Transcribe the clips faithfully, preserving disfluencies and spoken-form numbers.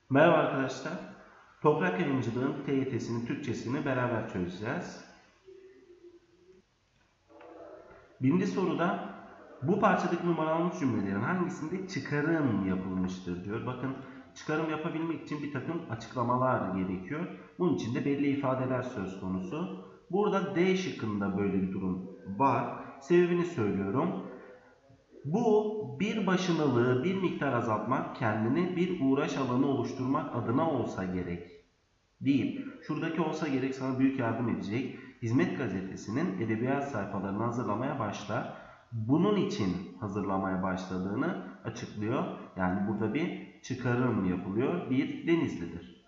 Merhaba arkadaşlar. Toprak Yayıncılığın T Y T'sinin Türkçesini beraber çözeceğiz. Birinci soruda bu parçadaki numaralanmış cümlelerin hangisinde çıkarım yapılmıştır diyor. Bakın çıkarım yapabilmek için bir takım açıklamalar gerekiyor. Bunun için de belli ifadeler söz konusu. Burada D şıkkında böyle bir durum var. Sebebini söylüyorum. Bu bir başınalığı bir miktar azaltmak, kendine bir uğraş alanı oluşturmak adına olsa gerek deyip şuradaki olsa gerek sana büyük yardım edecek. Hizmet Gazetesi'nin edebiyat sayfalarını hazırlamaya başlar. Bunun için hazırlamaya başladığını açıklıyor. Yani burada bir çıkarım yapılıyor. Bir Denizli'dir.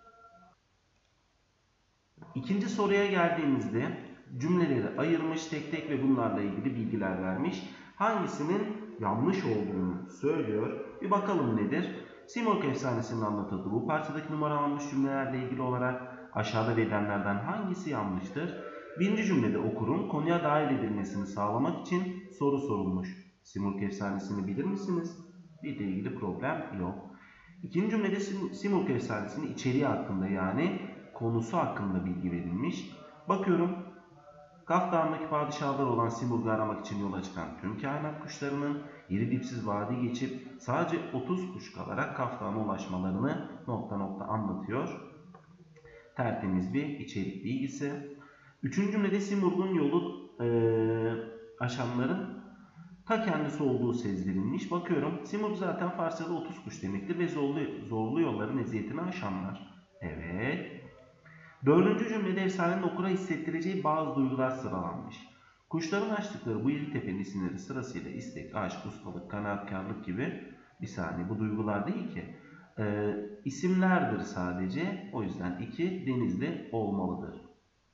İkinci soruya geldiğimizde cümleleri ayırmış tek tek ve bunlarla ilgili bilgiler vermiş. Hangisinin yanlış olduğunu söylüyor. Bir bakalım nedir? Simurg efsanesinin anlatıldığı bu parçadaki numaralanmış cümlelerle ilgili olarak aşağıda verilenlerden hangisi yanlıştır? Birinci cümlede okurun konuya dahil edilmesini sağlamak için soru sorulmuş. Simurg efsanesini bilir misiniz? Bir de ilgili problem yok. İkinci cümlede Simurg efsanesinin içeriği hakkında yani konusu hakkında bilgi verilmiş. Bakıyorum Kaf Dağı'ndaki padişahlar olan Simurg'u aramak için yola çıkan tüm kainat kuşlarının yeri dipsiz vadi geçip sadece otuz kuş kalarak Kaf Dağı'na ulaşmalarını nokta nokta anlatıyor. Tertemiz bir içerik bilgisi. Üçüncü cümlede Simurg'un yolu e, aşanların ta kendisi olduğu sezdirilmiş. Bakıyorum Simurg zaten Farsça'da otuz kuş demektir ve zorlu, zorlu yolların eziyetini aşanlar. Evet. Dördüncü cümlede efsanenin okura hissettireceği bazı duygular sıralanmış. Kuşların açtıkları bu yedi tepenin isimleri sırasıyla istek, aşk, ustalık, kanaatkarlık gibi bir saniye bu duygular değil ki. E, isimlerdir sadece. O yüzden iki Denizli olmalıdır.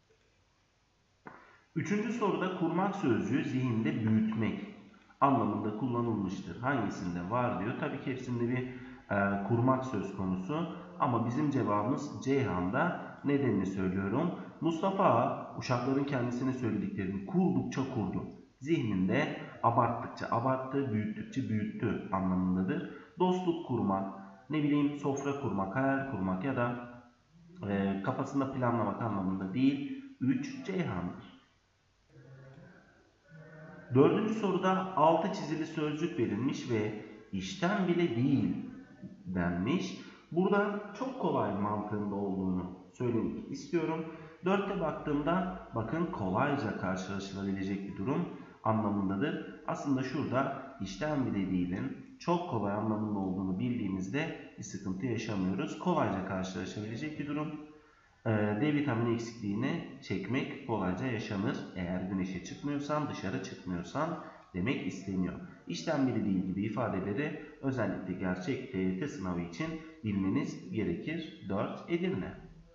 Üçüncü soruda kurmak sözcüğü zihinde büyütmek anlamında kullanılmıştır. Hangisinde var diyor. Tabii ki hepsinde bir e, kurmak söz konusu. Ama bizim cevabımız Ceyhan'da. Nedenini söylüyorum. Mustafa Ağa uşakların kendisine söylediklerini kurdukça kurdu. Zihninde abarttıkça abarttı, büyüttükçe büyüttü anlamındadır. Dostluk kurmak, ne bileyim sofra kurmak, hayal kurmak ya da e, kafasında planlamak anlamında değil. üç Ceyhan'dır. Dördüncü soruda altı çizili sözcük verilmiş ve işten bile değil denmiş. Burada çok kolay mantığında olduğunu söylemek istiyorum. Dörtte baktığımda bakın kolayca karşılaşılabilecek bir durum anlamındadır. Aslında şurada işten bile değilin çok kolay anlamında olduğunu bildiğimizde bir sıkıntı yaşamıyoruz. Kolayca karşılaşabilecek bir durum. D vitamini eksikliğini çekmek kolayca yaşanır. Eğer güneşe çıkmıyorsan, dışarı çıkmıyorsan demek isteniyor. İşten biri değil gibi ifadeleri özellikle gerçek T Y T sınavı için bilmeniz gerekir. dört Edirne.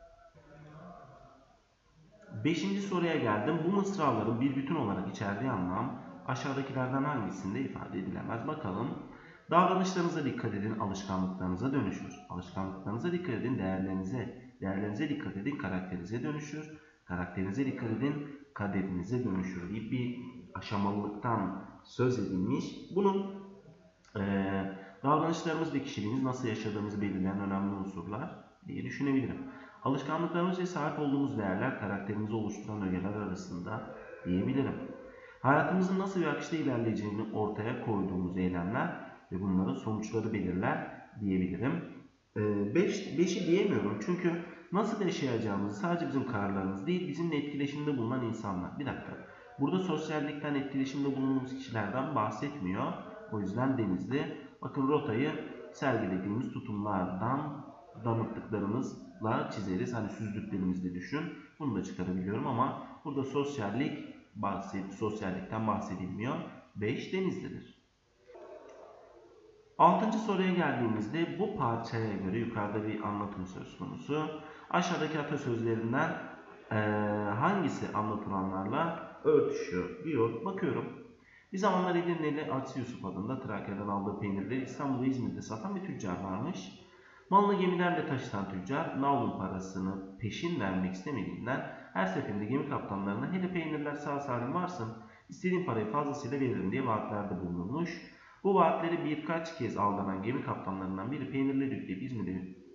Beşinci soruya geldim. Bu mısraların bir bütün olarak içerdiği anlam aşağıdakilerden hangisinde ifade edilemez? Bakalım. Davranışlarınıza dikkat edin, alışkanlıklarınıza dönüşür. Alışkanlıklarınıza dikkat edin, değerlerinize. Değerlerinize dikkat edin, karakterinize dönüşür. Karakterinize dikkat edin, kaderinize dönüşür deyip bir aşamalılıktan söz edilmiş. Bunun e, davranışlarımız ve kişiliğimiz nasıl yaşadığımızı belirleyen önemli unsurlar diye düşünebilirim. Alışkanlıklarımız ve sahip olduğumuz değerler karakterimizi oluşturan ögeler arasında diyebilirim. Hayatımızın nasıl bir akışta ilerleyeceğini ortaya koyduğumuz eylemler ve bunların sonuçları belirler diyebilirim. beş, beşi diyemiyorum çünkü nasıl yaşayacağımızı sadece bizim kararlarımız değil bizimle etkileşimde bulunan insanlar. Bir dakika. Burada sosyallikten etkileşimde bulunduğumuz kişilerden bahsetmiyor. O yüzden Denizli. Bakın rotayı sergilediğimiz tutumlardan damıttıklarımızla çizeriz. Hani süzdüklerimizde düşün. Bunu da çıkarabiliyorum ama burada sosyallik bahset, sosyallikten bahsedilmiyor. beş Denizli'dir. Altıncı soruya geldiğimizde bu parçaya göre yukarıda bir anlatım söz konusu. Aşağıdaki atasözlerinden e, hangisi anlatılanlarla örtüşüyor diyor. Bakıyorum. Bir zamanlar Edirneli Atsi Yusuf adında Trakya'dan aldığı peynirleri İstanbul ve İzmir'de satan bir tüccar varmış. Malını gemilerle taşıtan tüccar navlun parasını peşin vermek istemediğinden her seferinde gemi kaptanlarına hele peynirler sağ salim varsın istediğim parayı fazlasıyla veririm diye vaatlerde bulunmuş. Bu vaatleri birkaç kez aldanan gemi kaptanlarından biri peynirleri yükleyip İzmir'e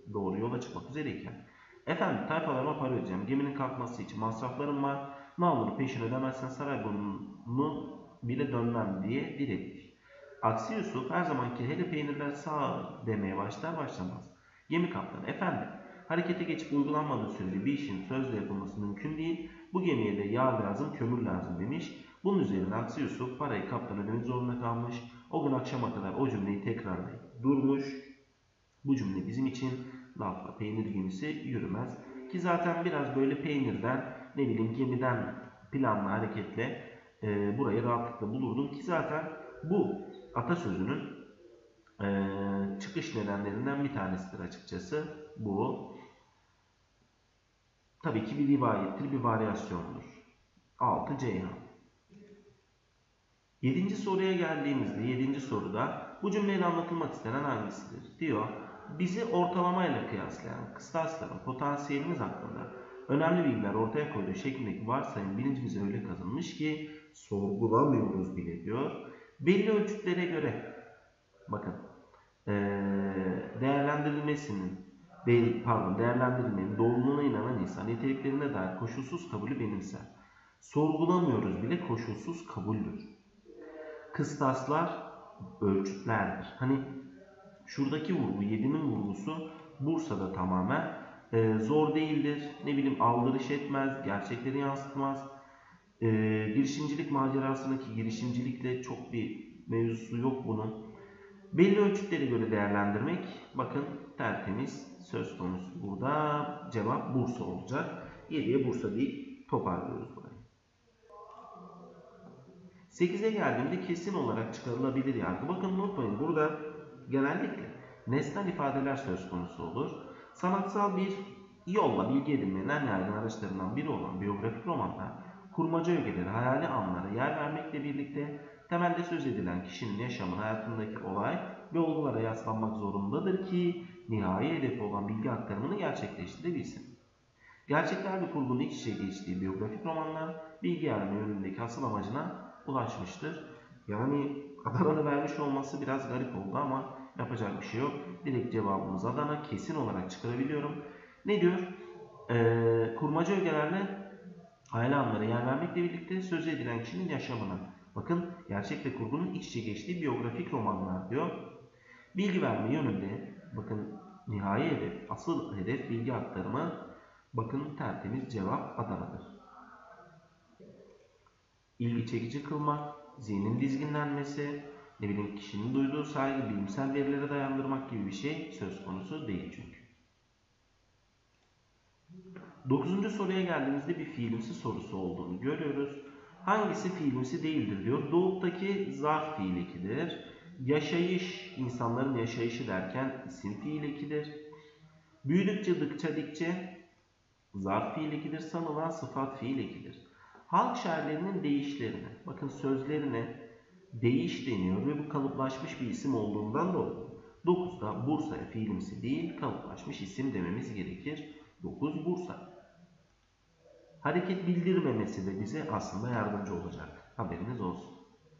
doğru yola çıkmak üzereyken. Efendim tayfalarıma para ödeyeceğim. Geminin kalkması için masraflarım var. Ne olur peşin ödemezsen Sarayburnu'nu bile dönmem diye diretmiş. Aksi Yusuf her zamanki hele peynirler sağ demeye başlar başlamaz. Gemi kaptanı efendim harekete geçip uygulanmadığı sürece bir işin sözle yapılması mümkün değil. Bu gemiye de yağ lazım, kömür lazım demiş. Bunun üzerine Aksi Yusuf parayı kaptan ödemek zorunda kalmış. O gün akşama kadar o cümleyi tekrarlayıp durmuş. Bu cümle bizim için lafla peynir gemisi yürümez. Ki zaten biraz böyle peynirden ne bileyim gemiden planlı hareketle e, burayı rahatlıkla bulurdum. Ki zaten bu atasözünün e, çıkış nedenlerinden bir tanesidir açıkçası bu. Tabii ki bir rivayettir, bir varyasyondur. altı Ceyhan. Yedinci soruya geldiğimizde yedinci soruda bu cümleyle anlatılmak istenen hangisidir diyor. Bizi ortalamayla kıyaslayan kıstasların potansiyelimiz hakkında önemli bilgiler ortaya koyduğu şeklindeki varsayım bilincimize öyle kazınmış ki sorgulamıyoruz bile diyor. Belli ölçütlere göre bakın değerlendirilmesinin pardon değerlendirilmenin doğruluğuna inanan insan niteliklerine dair koşulsuz kabulü benimser. Sorgulamıyoruz bile koşulsuz kabuldür. Kıstaslar ölçütlerdir. Hani şuradaki vurgu, yedinin vurgusu Bursa'da tamamen e, zor değildir. Ne bileyim aldırış etmez, gerçekleri yansıtmaz. E, girişimcilik macerasındaki girişimcilikle çok bir mevzusu yok bunun. Belli ölçütlere göre değerlendirmek, bakın tertemiz söz konusu. Burada cevap Bursa olacak. yediye Bursa deyip toparlıyoruz burayı. sekize geldiğimde kesin olarak çıkarılabilir yargı. Bakın unutmayın burada genellikle nesnel ifadeler söz konusu olur. Sanatsal bir yolla bilgi edinmenin en yaygın araçlarından biri olan biyografik romanlar, kurmaca ögeleri, hayali anlara yer vermekle birlikte temelde söz edilen kişinin yaşamın hayatındaki olay ve olgulara yaslanmak zorundadır ki nihai hedefi olan bilgi aktarımını gerçekleştirebilsin. Gerçeklerle kurgunun iç içe geçtiği biyografik romanlar bilgi verme yönündeki asıl amacına ulaşmıştır. Yani Adana'nı vermiş olması biraz garip oldu ama yapacak bir şey yok. Direkt cevabımız Adana. Kesin olarak çıkarabiliyorum. Ne diyor? Ee, kurmaca ögelerle hayali anlara yer vermekle birlikte söz edilen kişinin yaşamına. Bakın gerçekle kurgunun iç içe geçtiği biyografik romanlar diyor. Bilgi verme yönünde bakın nihai hedef, asıl hedef bilgi aktarımı. Bakın tertemiz cevap Adana'dır. İlgi çekici kılmak, zihnin dizginlenmesi, ne bileyim kişinin duyduğu saygı bilimsel verilere dayandırmak gibi bir şey söz konusu değil çünkü. Dokuzuncu soruya geldiğimizde bir fiilimsi sorusu olduğunu görüyoruz. Hangisi fiilimsi değildir diyor. Doğuktaki zarf fiil ekidir. Yaşayış, insanların yaşayışı derken isim fiil ekidir. Büyüdükçe, dıkça, dikçe zarf fiil ekidir. Sanılan sıfat fiil ekidir. Halk şairlerinin deyişlerine, bakın sözlerine deyiş deniyor ve bu kalıplaşmış bir isim olduğundan dolayı dokuzda Bursa'ya fiilimsi değil kalıplaşmış isim dememiz gerekir. dokuz Bursa. Hareket bildirmemesi de bize aslında yardımcı olacak. Haberiniz olsun.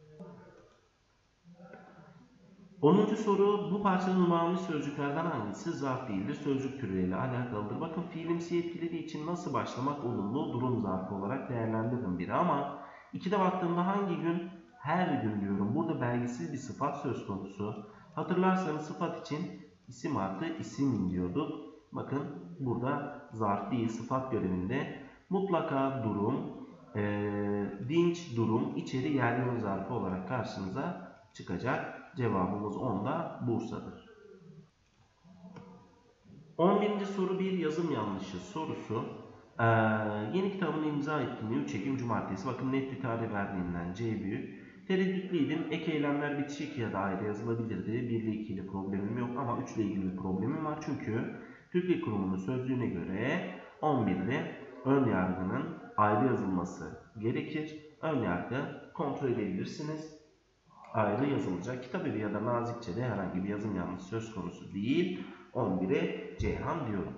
onuncu soru bu parçanın numaralı sözcüklerden hangisi zarf değildir? Sözcük türleriyle alakalıdır. Bakın fiilimsi etkilediği için nasıl başlamak olumlu durum zarfı olarak değerlendiririm biri ama ikide baktığımda hangi gün? Her gün diyorum. Burada belgisiz bir sıfat söz konusu. Hatırlarsanız sıfat için isim artı isim diyorduk. Bakın burada zarf değil sıfat görevinde mutlaka durum, e, dinç durum içeri yerli zarfı olarak karşınıza çıkacak. Cevabımız onda Bursa'dır. on birinci soru bir yazım yanlışı sorusu. Ee, yeni kitabını imza ettiğini üç Ekim Cumartesi. Bakın net bir tarih verdiğinden C büyük. Tereddütlüydüm. Ek eylemler bitişik ya da ayrı yazılabilirdi. bir ile iki ile problemim yok ama üç ile ilgili bir problemim var. Çünkü Türk Dil Kurumu'nun sözlüğüne göre on birde ön yargının ayrı yazılması gerekir. Ön yargı kontrol edebilirsiniz. Ayrı yazılacak. Kitabevi ya da nazikçe de herhangi bir yazım yanlışı söz konusu değil. on bire Ceyhan diyorum.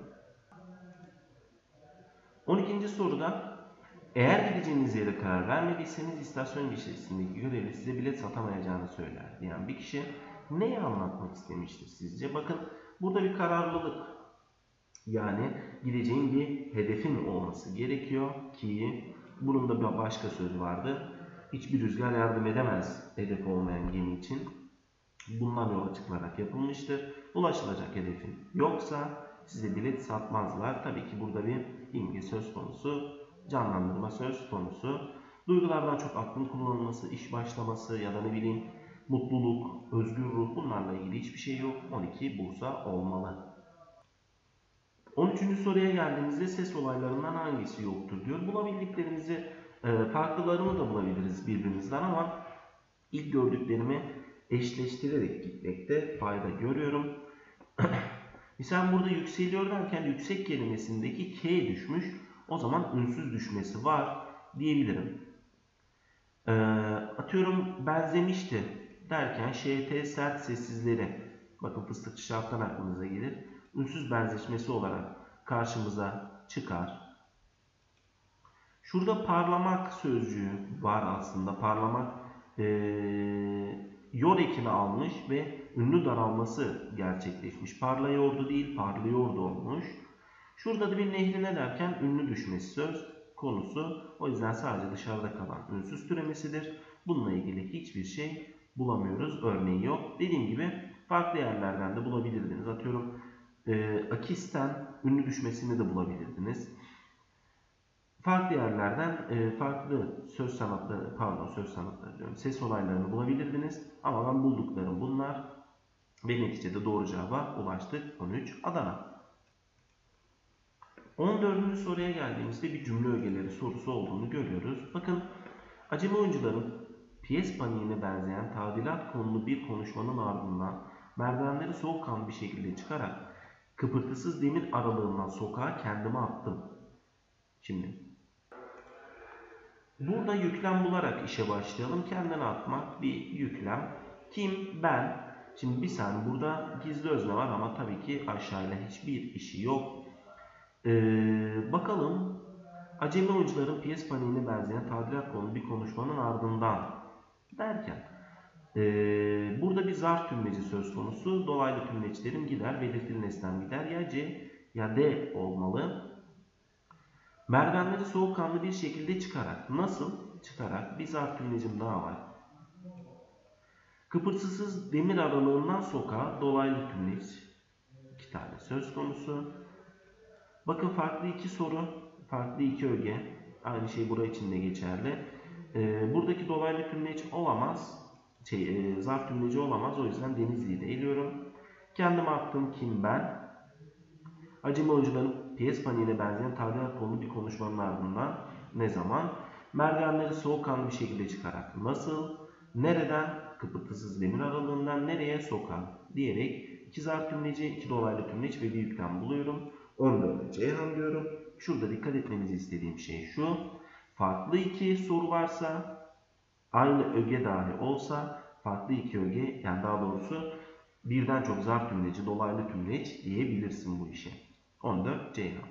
on ikinci soruda eğer gideceğiniz yere karar vermediyseniz istasyon gişesindeki görevli size bilet satamayacağını söyler diyen bir kişi neyi anlatmak istemiştir sizce? Bakın burada bir kararlılık Yani gideceğin bir hedefin olması gerekiyor ki bunun da bir başka sözü vardı. Hiçbir rüzgar yardım edemez hedef olmayan gemi için. Bundan yola çıkılarak yapılmıştır. Ulaşılacak hedefin yoksa size bilet satmazlar. Tabii ki burada bir imge söz konusu, canlandırma söz konusu. Duygulardan çok aklın kullanılması, iş başlaması ya da ne bileyim mutluluk, özgür ruh, bunlarla ilgili hiçbir şey yok. on iki Bursa olmalı. on üçüncü soruya geldiğimizde ses olaylarından hangisi yoktur diyor. Bulabildiklerimizi, e, farklılarını da bulabiliriz birbirimizden ama ilk gördüklerimi eşleştirerek gitmekte fayda görüyorum. Mesela burada yükseliyor derken yüksek kelimesindeki K düşmüş. O zaman ünsüz düşmesi var diyebilirim. Ee, atıyorum benzemişti derken Ş T sert sessizleri. Bakın fıstıkçı şarttan aklınıza gelir. Ünsüz benzeşmesi olarak karşımıza çıkar. Şurada parlamak sözcüğü var aslında. Parlamak ee, yor ekini almış ve ünlü daralması gerçekleşmiş. Parlıyordu değil, parlıyordu olmuş. Şurada da bir nehrine derken ünlü düşmesi söz konusu. O yüzden sadece dışarıda kalan ünsüz türemesidir. Bununla ilgili hiçbir şey bulamıyoruz. Örneği yok. Dediğim gibi farklı yerlerden de bulabilirdiniz. Atıyorum e, akisten ünlü düşmesini de bulabilirdiniz. Farklı yerlerden e, farklı söz sanatları, pardon söz sanatları diyorum, ses olaylarını bulabilirdiniz. Ama ben bulduklarım bunlar ve neticede doğru cevaba ulaştık. on üç Adana. on dördüncü soruya geldiğimizde bir cümle ögeleri sorusu olduğunu görüyoruz. Bakın, acemi oyuncuların piyes paniğine benzeyen tadilat konulu bir konuşmanın ardından merdivenleri soğukkanlı bir şekilde çıkarak kıpırtısız demir aralığından sokağa kendimi attım. Şimdi burada yüklem bularak işe başlayalım. Kendini atmak bir yüklem. Kim? Ben. Şimdi bir saniye, burada gizli özne var ama tabii ki aşağıyla hiçbir işi yok. Ee, bakalım. Acemi oyuncuların piyes paniğine benzeyen tadilat konulu bir konuşmanın ardından derken ee, burada bir zarf tümleci söz konusu. Dolaylı tümleçlerim gider, belirtili nesnem gider. Ya C ya D olmalı. Merdivenleri soğukkanlı bir şekilde çıkarak. Nasıl? Çıkarak. Bir zarf tümlecim daha var. Kıpırtısız demir aralığından sokağa dolaylı tümleç. İki tane söz konusu. Bakın, farklı iki soru, farklı iki öge. Aynı şey burası için de geçerli. Ee, buradaki dolaylı tümleç olamaz. Şey, e, zarf tümleci olamaz. O yüzden Denizli'yi de eliyorum. Kendime attım, kim? Ben. Acemi oyuncuların piyes paniğine benzeyen tadilat konulu bir konuşmanın ardından ne zaman? Merdivenleri soğukkanlı bir şekilde çıkarak. Nasıl? Nereden? Kıpırtısız demir aralığından nereye? Sokağa diyerek iki zarf tümleci, iki dolaylı tümleç ve bir yüklem buluyorum. on dörde Ceyhan diyorum. Şurada dikkat etmenizi istediğim şey şu. Farklı iki soru varsa, aynı öge dahi olsa, farklı iki öge, yani daha doğrusu birden çok zarf tümleci, dolaylı tümleç diyebilirsin bu işe. on dört Ceyhan.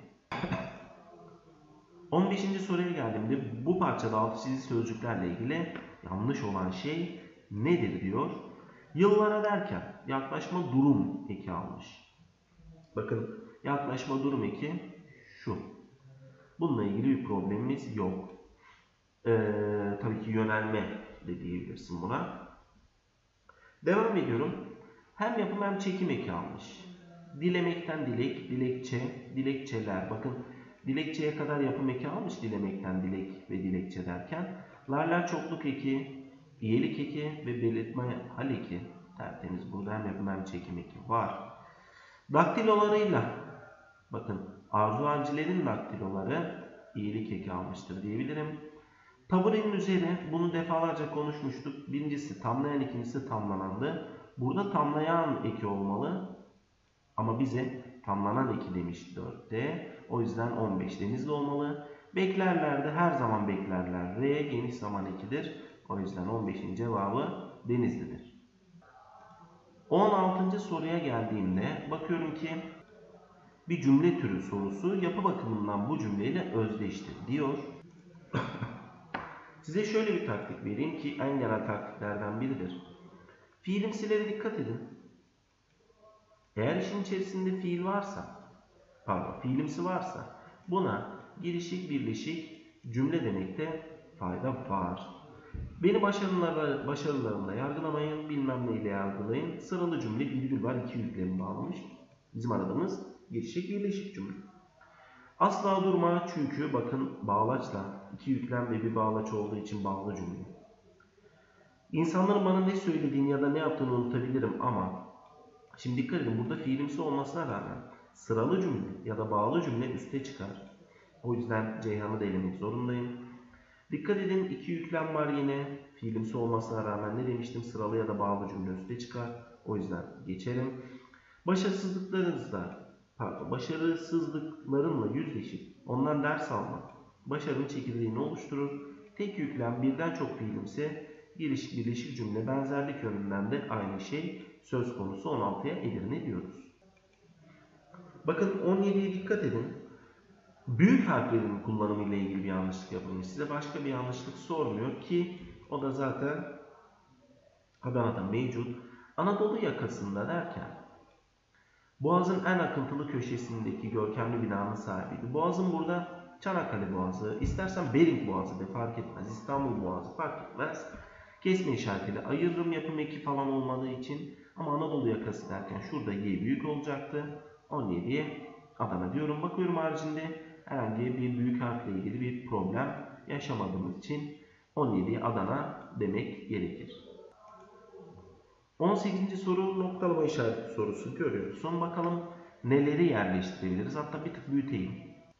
on beşinci soruya geldiğimde bu parçada altı çizili sözcüklerle ilgili yanlış olan şey nedir diyor. Yıllara derken yaklaşma durum eki almış. Bakın, yaklaşma durum eki şu. Bununla ilgili bir problemimiz yok. Ee, tabii ki yönelme de diyebilirsin buna. Devam ediyorum. Hem yapım hem çekim eki almış. Dilemekten dilek, dilekçe, dilekçeler. Bakın, dilekçeye kadar yapım eki almış, dilemekten dilek ve dilekçe derken. Larlar çokluk eki, iyelik eki ve belirtme hal eki. Tertemiz, burada hem yapım hem çekim eki var. Daktilolarıyla, bakın, Arzu Anciler'in daktiloları iyilik eki almıştır diyebilirim. Taburenin üzeri, bunu defalarca konuşmuştuk. Birincisi tamlayan, ikincisi tamlanandı. Burada tamlayan eki olmalı. Ama bize tamlanan eki demiş dörtte. O yüzden on beş Denizli olmalı. Beklerlerde her zaman beklerler. R geniş zaman ekidir. O yüzden on beşin cevabı Denizli'dir. on altıncı soruya geldiğimde bakıyorum ki bir cümle türü sorusu, yapı bakımından bu cümleyle özdeştir diyor. Size şöyle bir taktik vereyim ki en genel taktiklerden biridir. Fiilimsilere dikkat edin. Eğer işin içerisinde fiil varsa, pardon fiilimsi varsa buna girişik birleşik cümle demekte fayda var. Beni başarılarla, başarılarımla yargılamayın, bilmem neyle yargılayın. Sıralı cümle virgül var, iki yüklemi bağlamış. Bizim aradığımız girişik birleşik cümle. Asla durma çünkü bakın bağlaçla iki yüklem ve bir bağlaç olduğu için bağlı cümle. İnsanların bana ne söylediğini ya da ne yaptığını unutabilirim ama şimdi dikkat edin, burada fiilimsi olmasına rağmen sıralı cümle ya da bağlı cümle üste çıkar. O yüzden Ceyhan'ı da elemek zorundayım. Dikkat edin, iki yüklem var yine. Fiilimsi olmasına rağmen ne demiştim? Sıralı ya da bağlı cümle üste çıkar. O yüzden geçelim. Başarısızlıklarınızla, pardon, başarısızlıklarınla yüzleşip ondan ders almak başarının çekirdeğini oluşturur. Tek yüklem birden çok fiilimsi giriş birleşik cümle benzerlik yönünden de aynı şey söz konusu. on altıya Edirne diyoruz. Bakın on yediye dikkat edin. Büyük harflerin kullanımı ile ilgili bir yanlışlık yapılmış. Size başka bir yanlışlık sormuyor ki o da zaten Adana'da mevcut. Anadolu yakasında derken Boğaz'ın en akıntılı köşesindeki görkemli binanın sahibiydi. Boğaz'ın burada Çanakkale Boğazı, istersen Bering Boğazı de fark etmez. İstanbul Boğazı fark etmez. Kesme işaretiyle ayırırım yapım eki falan olmadığı için. Ama Anadolu yakası derken şurada Y büyük olacaktı. on yediye Adana diyorum. Bakıyorum haricinde herhangi bir büyük harfle ilgili bir problem yaşamadığımız için on yediye Adana demek gerekir. on sekizinci soru noktalama işareti sorusu görüyoruz. Son bakalım neleri yerleştirebiliriz. Hatta bir tık büyüteyim.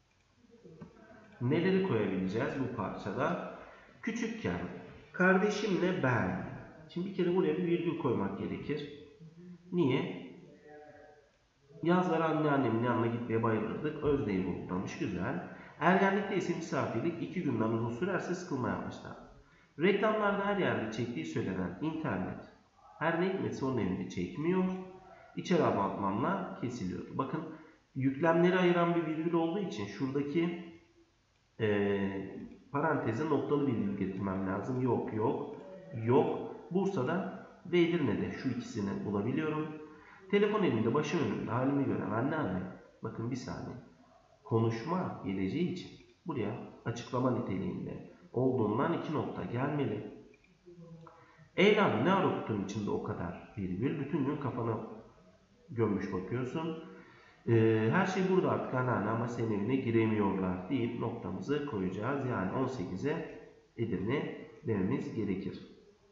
Neleri koyabileceğiz bu parçada? Küçükken kardeşimle ben. Şimdi bir kere buraya bir virgül koymak gerekir. Niye? Yazları anneannemin yanına gitmeye bayılırdık. Özneyi vurgulamış. Güzel. Ergenlikte ise misafirlik iki günden uzun sürerse sıkılma yapmışlar. Reklamlarda her yerde çektiği söylenen internet her ne hikmetse onun evinde çekmiyor. İçeri abartmamla kesiliyor. Bakın yüklemleri ayıran bir virgül olduğu için şuradaki e, paranteze noktalı virgül getirmem lazım. Yok yok yok. Bursa'da ve Edirne'de şu ikisini bulabiliyorum. Telefon elimde başım önümde halimi gören anneanne. Bakın bir saniye. Konuşma geleceği için buraya açıklama niteliğinde olduğundan iki nokta gelmeli. Eylem ne ara kutunun içinde o kadar virgül. Bütün gün kafana gömmüş bakıyorsun. Ee, her şey burada artık anneanne ama senin evine giremiyorlar deyip noktamızı koyacağız. Yani on sekize Edirne dememiz gerekir.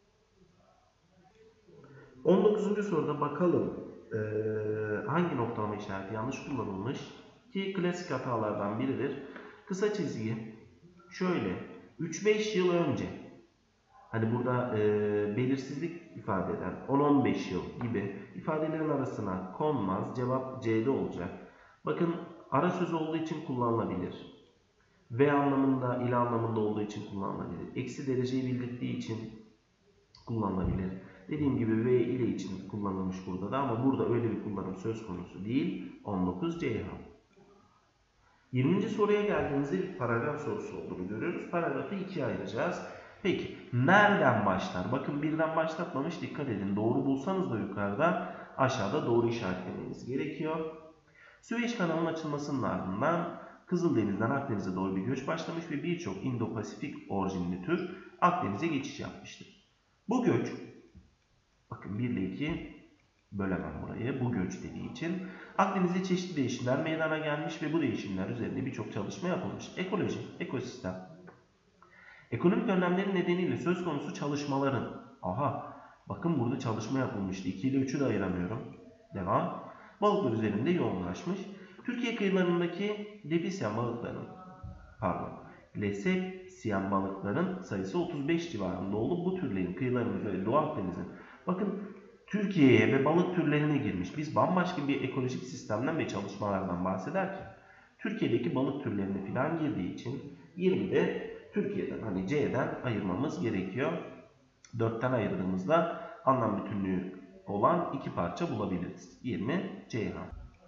on dokuzuncu soruda bakalım ee, hangi noktalama işareti yanlış kullanılmış ki klasik hatalardan biridir. Kısa çizgi şöyle üç beş yıl önce, hani burada e, belirsizlik ifade eden on on beş yıl gibi ifadelerin arasına konmaz. Cevap C'de olacak. Bakın ara söz olduğu için kullanılabilir. Ve anlamında, ile anlamında olduğu için kullanılabilir. Eksi dereceyi bildirdiği için kullanılabilir. Dediğim gibi ve ile için kullanılmış burada da ama burada öyle bir kullanım söz konusu değil. on dokuz Ceyhan. yirminci soruya geldiğimizde bir paragraf sorusu olduğunu görüyoruz. Paragrafı ikiye ayıracağız. Peki nereden başlar? Bakın birden başlatmamış, dikkat edin. Doğru bulsanız da yukarıda, aşağıda doğru işaretlemeniz gerekiyor. Süveyş kanalının açılmasının ardından Kızıldeniz'den Akdeniz'e doğru bir göç başlamış ve birçok Indo-Pasifik orijinli tür Akdeniz'e geçiş yapmıştır. Bu göç, bakın bir ile iki bölemem burayı, bu göç dediği için Akdeniz'de çeşitli değişimler meydana gelmiş ve bu değişimler üzerinde birçok çalışma yapılmış. Ekoloji, ekosistem. Ekonomik önlemlerin nedeniyle söz konusu çalışmaların, aha bakın burada çalışma yapılmıştı. iki ile üçü de ayıramıyorum. Devam. Balıklar üzerinde yoğunlaşmış. Türkiye kıyılarındaki Lepsisyan balıkların, pardon, Lepsisyan balıkların sayısı otuz beş civarında olup bu türlerin kıyılarının üzerinde Doğu Akdeniz'in, bakın Türkiye'ye ve balık türlerine girmiş. Biz bambaşka bir ekolojik sistemden ve çalışmalardan bahsederken Türkiye'deki balık türlerine falan girdiği için yirmide Türkiye'den, hani C'den ayırmamız gerekiyor. dörtten ayırdığımızda anlam bütünlüğü olan iki parça bulabiliriz. yirmi Ceyhan.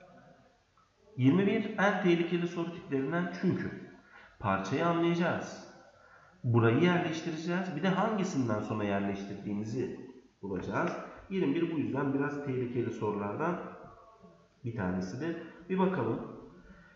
yirmi bir en tehlikeli soru tiplerinden çünkü parçayı anlayacağız. Burayı yerleştireceğiz. Bir de hangisinden sonra yerleştirdiğimizi bulacağız. yirmi bir bu yüzden biraz tehlikeli sorulardan bir tanesidir. Bir bakalım.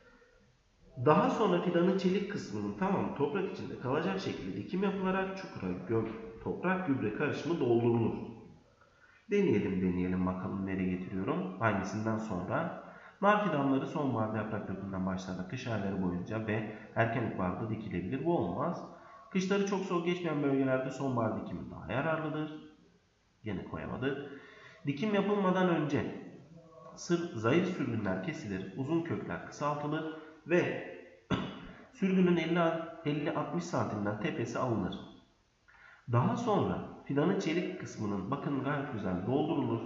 Daha sonra fidanın çelik kısmının tamamı toprak içinde kalacak şekilde dikim yapılarak çukura göm toprak gübre karışımı doldurulur. Deneyelim deneyelim bakalım nereye getiriyorum. Hangisinden sonra? Nar fidanları sonbaharda yaprak dökümünden başlayarak kış ayları boyunca ve erken ilkbaharda dikilebilir. Bu olmaz. Kışları çok soğuk geçmeyen bölgelerde sonbahar dikimi daha yararlıdır. Yine koyamadık. Dikim yapılmadan önce sır, zayıf sürgünler kesilir, uzun kökler kısaltılır ve sürgünün elli altmış santimden tepesi alınır. Daha sonra fidanın çelik kısmının bakın gayet güzel doldurulur.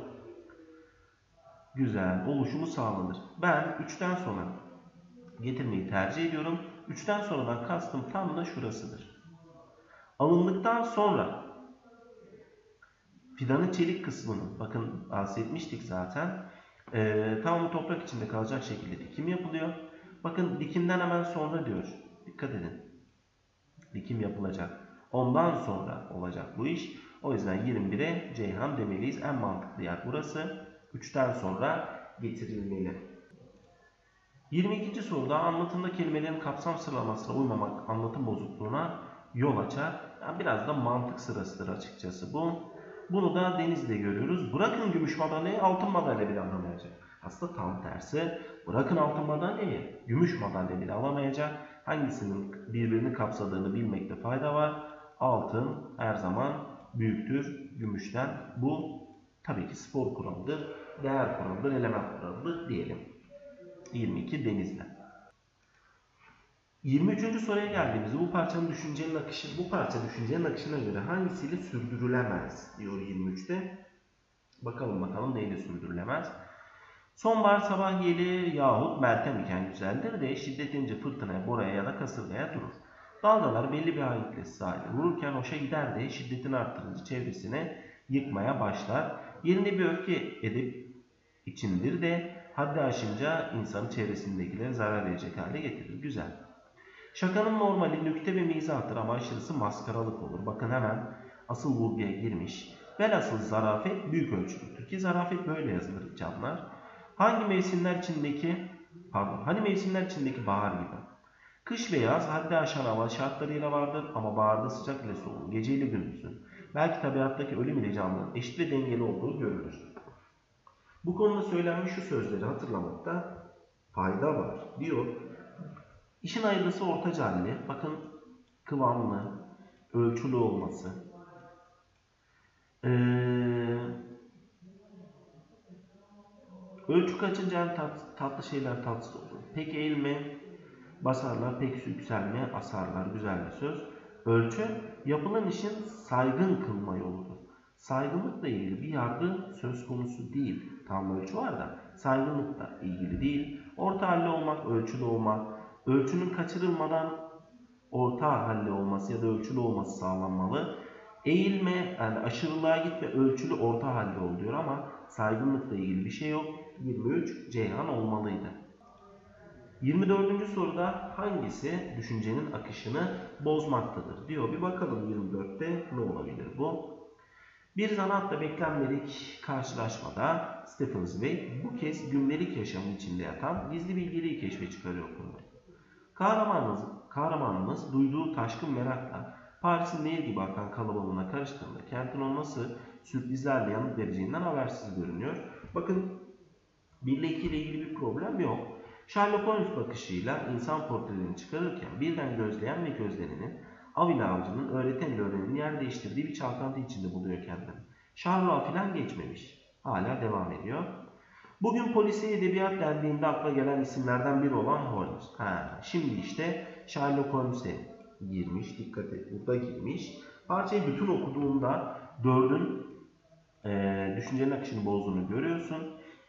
Güzel oluşumu sağlanır. Ben üçten sonra getirmeyi tercih ediyorum. üçten sonradan kastım tam da şurasıdır. Alındıktan sonra fidanın çelik kısmının bakın bahsetmiştik zaten. Ee, tamamı toprak içinde kalacak şekilde dikim yapılıyor. Bakın dikimden hemen sonra diyor. Dikkat edin. Dikim yapılacak. Ondan sonra olacak bu iş. O yüzden yirmi bire Ceyhan demeliyiz. En mantıklı yer burası. üçten sonra getirilmeli. yirmi ikinci soruda anlatımda kelimelerin kapsam sıralamasına uymamak anlatım bozukluğuna yol açar. Yani biraz da mantık sırasıdır açıkçası bu. Bunu da Deniz'de görüyoruz. Bırakın gümüş madalyayı altın madalya bile alamayacak. Aslında tam tersi. Bırakın altın madalyayı gümüş madalya bile alamayacak. Hangisinin birbirini kapsadığını bilmekte fayda var. Altın her zaman büyüktür gümüşten. Bu tabii ki spor kuralıdır, değer kuralıdır, element kuralıdır diyelim. yirmi iki Deniz'de. yirmi üçüncü soruya geldiğimizde bu parçanın düşüncenin akışı, bu parça düşüncenin akışına göre hangisiyle sürdürülemez diyor yirmi üçte. Bakalım bakalım neyle sürdürülemez. Sonbahar sabah yeli yahut meltem iken güzeldir de şiddetince fırtınaya, boraya ya da kasırgaya durur. Dalgalar belli bir hareketle sahile vururken hoşa gider de şiddetini arttırınca çevresine yıkmaya başlar. Yerine bir öfke edip içindir de haddi aşınca insanın çevresindekilere zarar verecek hale getirir. Güzel. Şakanın normali nükte ve mizahtır ama aşırısı maskaralık olur. Bakın hemen asıl vurguya girmiş. Velhasıl zarafet büyük ölçüdür ki zarafet böyle yazılır canlar. Hangi mevsimler içindeki pardon hani mevsimler içindeki bahar gibi. Kış ve yaz haddi aşan hava şartlarıyla vardır ama baharda sıcak ile soğuk, gece ile gündüzün. Belki tabiattaki ölüm ile canlının eşit ve dengeli olduğu görülür. Bu konuda söylenmiş şu sözleri hatırlamakta fayda var diyor. İşin hayırlısı ortaca halli. Bakın kıvamlı, ölçülü olması. Ee, ölçü kaçınca en tat, tatlı şeyler tatsız olur. Pek eğilme, basarlar, pek yükselme, asarlar. Güzel bir söz. Ölçü, yapılan işin saygın kılma yoludur. Saygınlıkla ilgili bir yargı söz konusu değil. Tam ölçü var da saygınlıkla ilgili değil. Orta halli olmak, ölçülü olmak, ölçünün kaçırılmadan orta halli olması ya da ölçülü olması sağlanmalı. Eğilme, yani aşırılığa gitme, ölçülü orta halli ol diyor ama saygınlıkla ilgili bir şey yok. yirmi üç Ceyhan olmalıydı. yirmi dördüncü soruda hangisi düşüncenin akışını bozmaktadır diyor. Bir bakalım yirmi dörtte ne olabilir bu? Bir zanaatla beklenmedik karşılaşmada Stephen Zweig bu kez gündelik yaşamın içinde yatan gizli bilgeliği keşfe çıkarıyor konu. Kahramanımız, kahramanımız duyduğu taşkın merakla Paris'in nehir gibi akan kalabalığına karıştığında kentin ona nasıl sürprizlerle yanıt vereceğinden habersiz görünüyor. Bakın bir ile iki ile ilgili bir problem yok. Sherlock Holmes bakışıyla insan portrelerini çıkarırken birden gözleyen ve gözlenenin av ile avcının, öğreten ile öğrenenin yer değiştirdiği bir çalkantı içinde buluyor kendini. Sherlock'a falan geçmemiş. Hala devam ediyor. Bugün polisiye edebiyat dendiğinde akla gelen isimlerden biri olan Holmes. Ha, şimdi işte Sherlock Holmes'e girmiş. Dikkat et, burada girmiş. Parçayı bütün okuduğunda dördün e, düşüncenin akışını bozduğunu görüyorsun.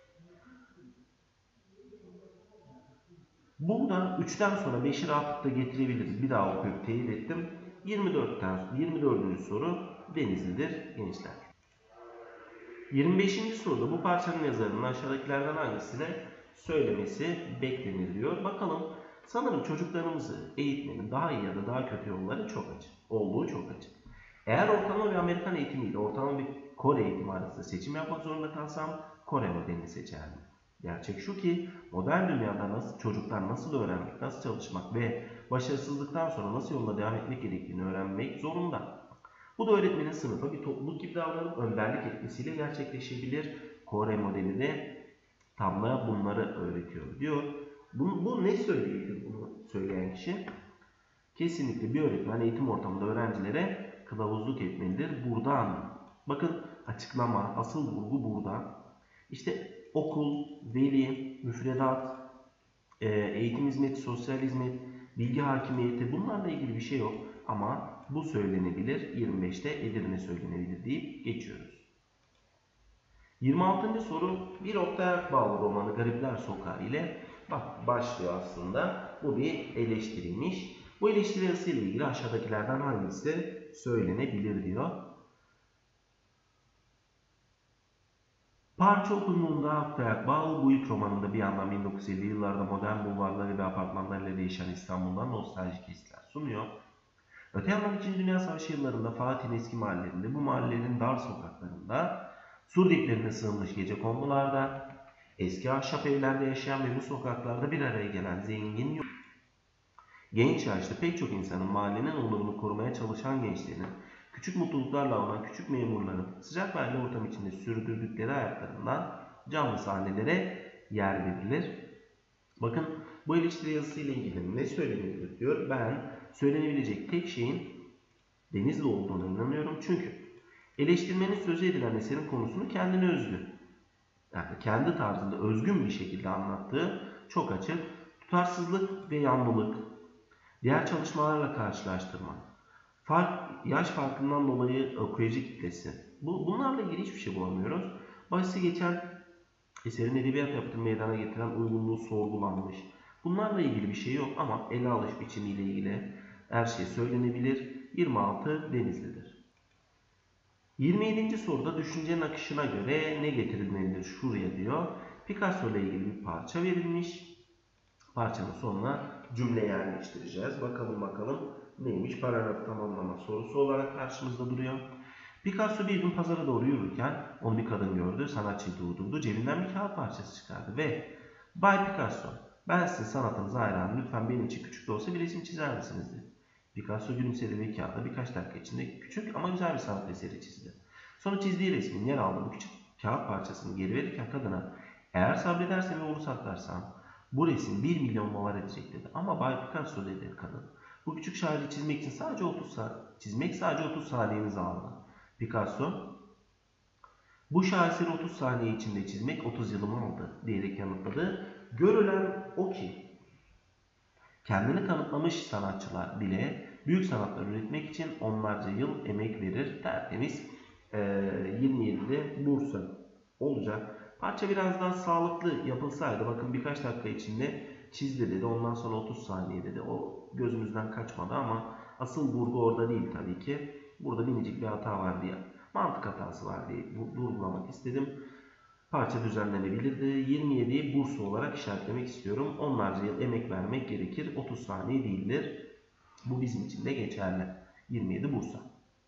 Burada üçten sonra beşi rahatlıkla getirebiliriz. Bir daha okuyup teyit ettim. yirmi dörtten yirmi dördüncü soru Denizli'dir gençler. yirmi beşinci soruda bu parçanın yazarının aşağıdakilerden hangisini söylemesi beklenir diyor. Bakalım, sanırım çocuklarımızı eğitmenin daha iyi ya da daha kötü yolları çok açık. Olduğu çok açık. Eğer ortalama bir Amerikan eğitimiyle ortalama bir Kore eğitimi arasında seçim yapmak zorunda kalsam Kore modelini seçerdim. Gerçek şu ki modern dünyada nasıl çocuklar nasıl öğrenmek, nasıl çalışmak ve başarısızlıktan sonra nasıl yolda devam etmek gerektiğini öğrenmek zorunda. Bu da öğretmenin sınıfa bir topluluk gibi davranıp önderlik etkisiyle gerçekleşebilir. Kore modeli de tam da bunları öğretiyor diyor. Bu, bu ne söyleyebilir bunu söyleyen kişi? Kesinlikle bir öğretmen eğitim ortamında öğrencilere kılavuzluk etmelidir. Buradan bakın açıklama, asıl vurgu burada. İşte okul, veli, müfredat, eğitim hizmeti, sosyal hizmet, bilgi hakimiyeti bunlarla ilgili bir şey yok. Ama bu söylenebilir, yirmi beşte Edirne söylenebilir deyip geçiyoruz. yirmi altıncı soru bir Oktay Bağlı romanı Garipler Sokağı ile bak başlıyor aslında. Bu bir eleştiriymiş. Bu eleştiri yazısı ile ilgili aşağıdakilerden hangisi söylenebilir diyor. Parça okunduğunda Oktay Akbağ bu ilk romanında bir yandan bin dokuz yüz elli yıllarda modern bulvarları ve apartmanlarıyla değişen İstanbul'dan nostaljik hisler sunuyor. Öte yandan İkinci Dünya Savaşı yıllarında Fatih'in eski mahallelerinde, bu mahallelerin dar sokaklarında, sur diplerine sığınmış gecekondularda, eski ahşap evlerde yaşayan ve bu sokaklarda bir araya gelen zengin, genç yaşlı pek çok insanın mahallenin onurunu korumaya çalışan gençlerin, küçük mutluluklarla olan küçük memurların sıcak ve aile ortam içinde sürdürdükleri hayatlarından canlı sahnelere yer verilir. Bakın bu eleştiri yazısı ile ilgili ne söylenebilir diyor. Ben söylenebilecek tek şeyin Denizli olduğuna inanıyorum. Çünkü eleştirmenin sözü edilen eserin konusunu kendine özgü, yani kendi tarzında özgün bir şekilde anlattığı çok açık. Tutarsızlık ve yanlılık, diğer çalışmalarla karşılaştırma, fark, yaş farkından dolayı okuyucu kitlesi. Bu, bunlarla ilgili hiçbir şey bulamıyoruz. Bahsi geçen eserin edebiyat yapıtını meydana getiren uygunluğu sorgulanmış. Bunlarla ilgili bir şey yok ama ele alış biçimiyle ilgili her şey söylenebilir. yirmi altı Denizli'dir. yirmi yedinci soruda düşüncenin akışına göre ne getirilmelidir şuraya diyor. Picasso ile ilgili bir parça verilmiş. Parçanın sonuna cümle yerleştireceğiz. Bakalım bakalım neymiş? Paragraf tamamlama sorusu olarak karşımızda duruyor. Picasso bir gün pazara doğru yürürken onu bir kadın gördü. Sanatçıyı durdurdu. Cebinden bir kağıt parçası çıkardı ve "Bay Picasso, ben sizin sanatınıza hayranım. Lütfen benim için küçük de olsa bir resim çizer misiniz?" dedi. Picasso gülümsedi ve kağıda birkaç dakika içinde küçük ama güzel bir sanat eseri çizdi. Sonra çizdiği resmin yer aldığı bu küçük kağıt parçasını geri verirken kadına "Eğer sabredersen ve onu saklarsan bu resim bir milyon dolar edecek" dedi. "Ama Bay Picasso" dedi kadın, "bu küçük şairi çizmek için sadece otuz saat, çizmek sadece otuz saniyenizi aldı." Picasso, "Bu şaheseri otuz saniye içinde çizmek otuz yılımı aldı" diyerek yanıtladı. Görülen o ki kendini kanıtlamış sanatçılar bile büyük sanatlar üretmek için onlarca yıl emek verir. Tertemiz e, yirmi yedide Bursa olacak. Parça biraz daha sağlıklı yapılsaydı, bakın birkaç dakika içinde çizdi dedi, ondan sonra otuz saniye dedi. O gözümüzden kaçmadı ama asıl vurgu orada değil tabii ki. Burada minicik bir hata var diye, mantık hatası var diye vurgulamak istedim. Parça düzenlenebilirdi. yirmi yediyi Bursa olarak işaretlemek istiyorum. Onlarca yıl emek vermek gerekir. otuz saniye değildir. Bu bizim için de geçerli. yirmi yedi Bursa.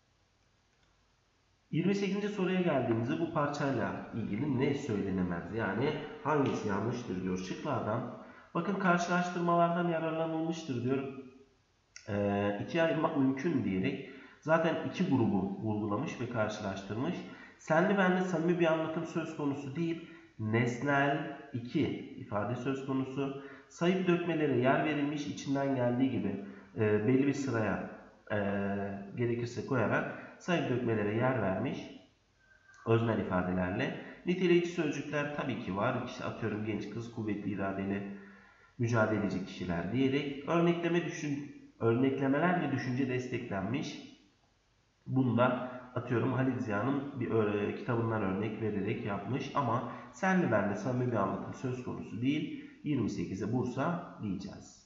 yirmi sekizinci soruya geldiğimizde bu parçayla ilgili ne söylenemez? Yani hangisi yanlıştır diyor şıklardan. Bakın karşılaştırmalardan yararlanılmıştır diyor. E, ikiye ayırmak mümkün diyerek zaten iki grubu vurgulamış ve karşılaştırmış. Senli benli samimi bir anlatım söz konusu değil, nesnel iki ifade söz konusu. Sayıp dökmelere yer verilmiş, içinden geldiği gibi e, belli bir sıraya e, gerekirse koyarak sayıp dökmelere yer vermiş öznel ifadelerle. Niteleyici sözcükler tabii ki var. İşte atıyorum genç kız, kuvvetli iradeli, mücadeleci kişiler diyerek örnekleme düşün, örneklemeler ve düşünce desteklenmiş. Bunda atıyorum Halil Ziya'nın bir e, kitabından örnek vererek yapmış ama senli benli samimi bir anlatım söz konusu değil. yirmi sekize Bursa diyeceğiz.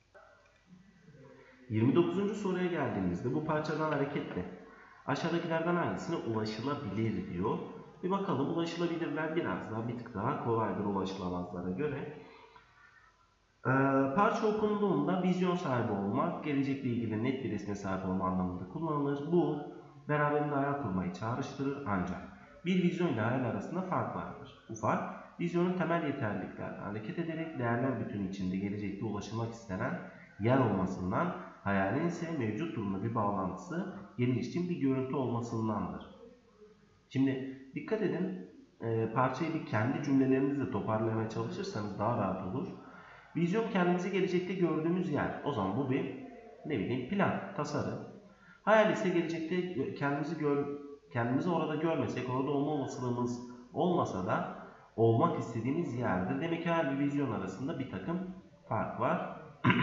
yirmi dokuzuncu soruya geldiğimizde bu parçadan hareketle aşağıdakilerden hangisine ulaşılabilir diyor. Bir bakalım, ulaşılabilirler biraz daha bir tık daha kolaydır ulaşılamazlara göre. Ee, parça okunduğunda vizyon sahibi olmak, gelecekle ilgili net bir resme sahip olma anlamında kullanılır. Bu beraberinde hayal kurmayı çağrıştırır ancak bir vizyon ile hayal arasında fark vardır. Bu fark Vizyonun temel yeterliliklerden hareket ederek değerler bütünü içinde gelecekte ulaşılmak istenen yer olmasından, hayalin ise mevcut durumla bir bağlantısı, geliştiğin bir görüntü olmasındandır. Şimdi dikkat edin, e, parçayı bir kendi cümlelerinizle toparlamaya çalışırsanız daha rahat olur. Vizyon kendimizi gelecekte gördüğümüz yer. O zaman bu bir ne bileyim plan, tasarım. Hayal ise gelecekte kendimizi gör, kendimizi orada görmesek, orada olma olasılığımız olmasa da olmak istediğimiz yerdir. Demek ki her bir vizyon arasında bir takım fark var.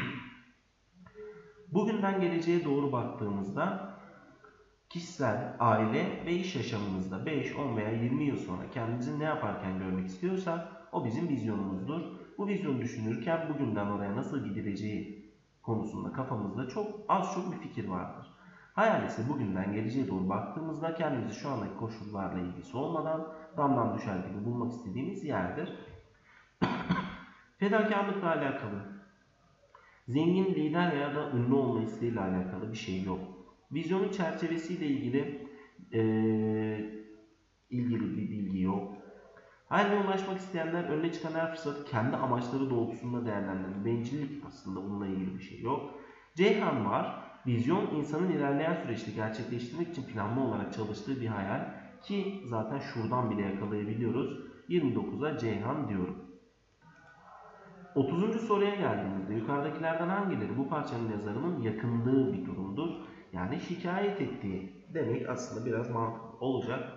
Bugünden geleceğe doğru baktığımızda kişisel, aile ve iş yaşamımızda beş, on veya yirmi yıl sonra kendimizi ne yaparken görmek istiyorsak o bizim vizyonumuzdur. Bu vizyonu düşünürken bugünden oraya nasıl gidileceği konusunda kafamızda çok az çok bir fikir vardır. Hayal ise bugünden geleceğe doğru baktığımızda kendimizi şu andaki koşullarla ilgisi olmadan damdan düşer gibi bulmak istediğimiz yerdir. Fedakarlıkla alakalı, zengin, lider ya da ünlü olma isteğiyle alakalı bir şey yok. Vizyonun çerçevesiyle ilgili e, ilgili bir bilgi yok. Hayaline ulaşmak isteyenler önüne çıkan her fırsatı kendi amaçları doğrultusunda değerlendirir. Bencillik aslında bununla ilgili bir şey yok. Ceyhan var. Vizyon insanın ilerleyen süreçte gerçekleştirmek için planlı olarak çalıştığı bir hayal ki zaten şuradan bile yakalayabiliyoruz. yirmi dokuza Ceyhan diyorum. otuzuncu soruya geldiğimizde yukarıdakilerden hangileri bu parçanın yazarının yakındığı bir durumdur? Yani şikayet ettiği demek aslında biraz mantıklı olacak.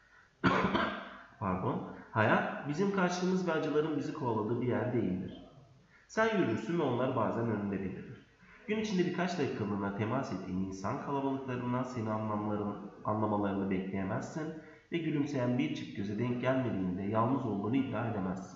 Pardon. Hayat bizim kaçtığımız ve acıların bizi kovaladığı bir yer değildir. Sen yürürsün ve onlar bazen önünde belirir. Gün içinde birkaç dakikalığına temas ettiğin insan kalabalıklarından seni anlamların, anlamalarını bekleyemezsin ve gülümseyen bir çift göze denk gelmediğinde yalnız olduğunu iddia edemezsin.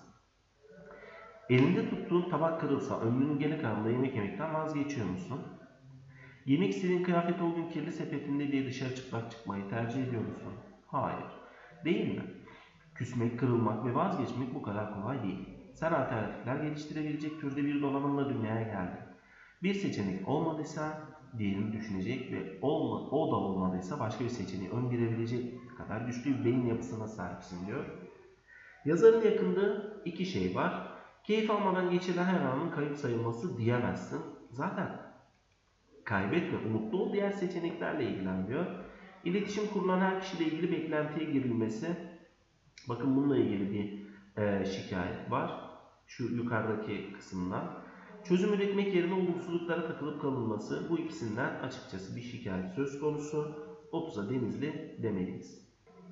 Elinde tuttuğun tabak kırılsa ömrünün geri kalanında yemek yemekten vazgeçiyor musun? Giymek istediğin kıyafet o gün kirli sepetinde diye dışarı çıplak çıkmayı tercih ediyor musun? Hayır. Değil mi? Küsmek, kırılmak ve vazgeçmek bu kadar kolay değil. Sen alternatifler geliştirebilecek türde bir donanımla dünyaya geldin. Bir seçenek olmadıysa diğerini düşünecek ve olma, o da olmadıysa başka bir seçeneği öngörebilecek kadar güçlü bir beyin yapısına sahipsin diyor. Yazarın yakındığı iki şey var. Keyif almadan geçirilen her anın kayıp sayılması diyemezsin. Zaten kaybetme, umutlu ol, diğer seçeneklerle ilgilen diyor. İletişim kurulan her kişiyle ilgili beklentiye girilmesi. Bakın bununla ilgili bir e, şikayet var. Şu yukarıdaki kısımdan. Çözüm üretmek yerine olumsuzluklara takılıp kalınması. Bu ikisinden açıkçası bir şikayet söz konusu. otuza Denizli demeliyiz.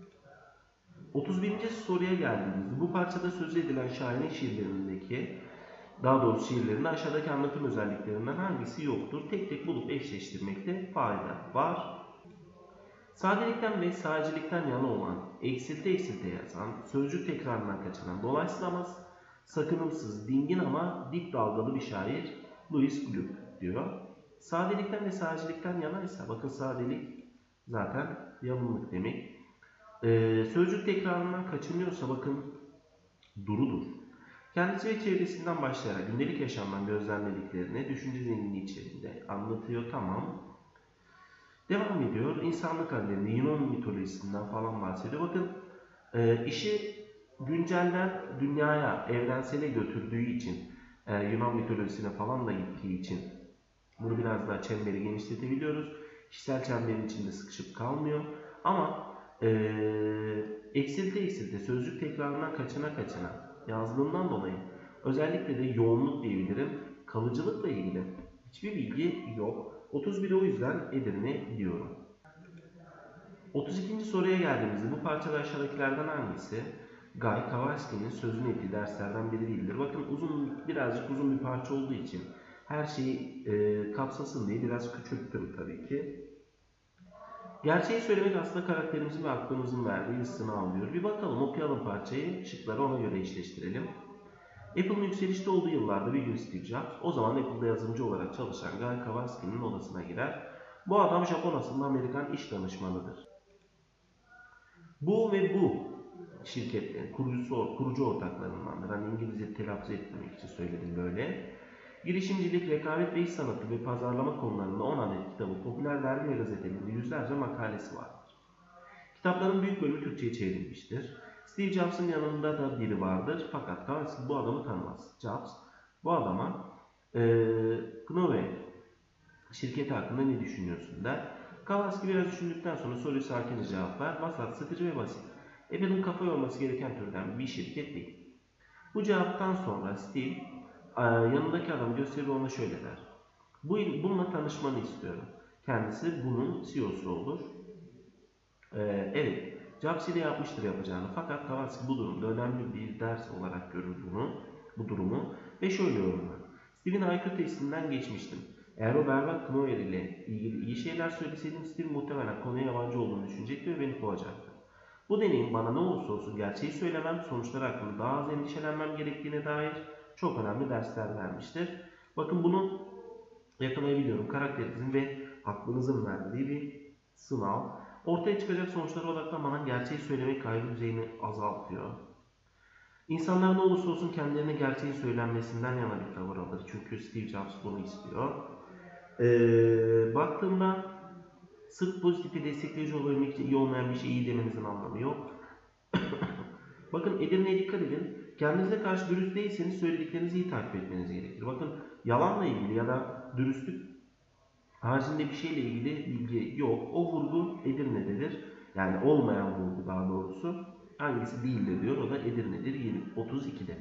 otuz birinci soruya geldiğimizde bu parçada söz edilen şairin şiirlerindeki, daha doğrusu şiirlerinde aşağıdaki anlatım özelliklerinden hangisi yoktur? Tek tek bulup eşleştirmekte fayda var. Sadelikten ve sadecilikten yana olan, eksilte eksilte yazan, sözcük tekrarından kaçınan, dolayısıyla ama sakınımsız, dingin ama dik dalgalı bir şair Louis Gluck diyor. Sadelikten ve sadecilikten yana ise, bakın sadelik zaten yalınlık demek. Ee, sözcük tekrarından kaçınıyorsa bakın durudur. Kendisi ve çevresinden başlayarak gündelik yaşamdan gözlemlediklerini düşünce zenginliği içerisinde anlatıyor, tamam. Devam ediyor. İnsanlık hallerini, Yunan mitolojisinden falan bahsediyor. Bakın e, işi güncelden dünyaya, evrensele götürdüğü için, e, Yunan mitolojisine falan da gittiği için bunu biraz daha çemberi genişletebiliyoruz. Kişisel çemberin içinde sıkışıp kalmıyor. Ama e, eksilte eksilte, sözcük tekrarından kaçına kaçına yazdığından dolayı özellikle de yoğunluk diyebilirim. Kalıcılıkla ilgili hiçbir bilgi yok. otuz biri o yüzden Edirne diyorum. otuz ikinci soruya geldiğimizde bu parçada aşağıdakilerden hangisi Guy Kawasski'nin sözünü ettiği derslerden biri değildir? Bakın uzun, birazcık uzun bir parça olduğu için her şeyi e, kapsasın diye biraz küçülttüm tabii ki. Gerçeği söylemek aslında karakterimizin ve aklımızın verdiği bir sınav diyor. Bir bakalım, okuyalım parçayı, şıkları ona göre eşleştirelim. Apple'ın yükselişte olduğu yıllarda bir gün Steve Jobs, o zaman Apple'da yazılımcı olarak çalışan Guy Kawasski'nin odasına girer. Bu adam Japon asıllı Amerikan iş danışmanıdır. Bu ve bu şirketlerin kurucusu, kurucu ortaklarındandır. Hani İngilizce telaffuz etmemek için söyledim böyle. Girişimcilik, rekabet ve iş sanatı ve pazarlama konularında on adet kitabı, popüler dergi ve gazetelerinde yüzlerce makalesi vardır. Kitapların büyük bölümü Türkçe'ye çevrilmiştir. Steve Jobs'ın yanında da biri vardır fakat Kavalski bu adamı tanımaz. Jobs bu adama e, Knowe şirketi hakkında ne düşünüyorsun der. Kavalski biraz düşündükten sonra soruyu sakince cevap ver. Vasat, sıkıcı ve basit. Apple'ın kafa yorması gereken türden bir şirket değil. Bu cevaptan sonra Steve yanındaki adamı gösterir ona şöyle der. Bu, bununla tanışmanı istiyorum. Kendisi bunun C E O'su olur. Ee, evet, Jobs ile yapmıştır yapacağını fakat Kavalski bu durumda önemli bir ders olarak görür bunu, bu durumu ve şöyle yorumlar. Steve'in I Q testinden geçmiştim. Eğer o berbat Knoyer ile ilgili iyi şeyler söyleseydim Steve muhtemelen konuya yabancı olduğunu düşünecekti ve beni kovacaktı. Bu deneyim bana ne olursa olsun gerçeği söylemem, sonuçlar hakkında daha az endişelenmem gerektiğine dair çok önemli dersler vermiştir. Bakın bunu yakalayabiliyorum. Karakterinizin ve aklınızın verdiği bir sınav. Ortaya çıkacak sonuçlara odaklamadan gerçeği söylemek kaygı düzeyini azaltıyor. İnsanlar ne olursa olsun kendilerine gerçeğin söylenmesinden yana bir tavır alır. Çünkü Steve Jobs bunu istiyor. Ee, baktığımda sırf pozitifi destekleyici olabilmek için iyi olmayan bir şey iyi demenizin anlamı yok. Bakın Edirne'ye dikkat edin. Kendinize karşı dürüst değilseniz söylediklerinizi iyi takip etmeniz gerekir. Bakın yalanla ilgili ya da dürüstlük haricinde bir şeyle ilgili bilgi yok. O vurgu Edirne'dedir. Yani olmayan vurgu daha doğrusu. Hangisi değildir diyor. O da Edirne'dir. otuz ikide.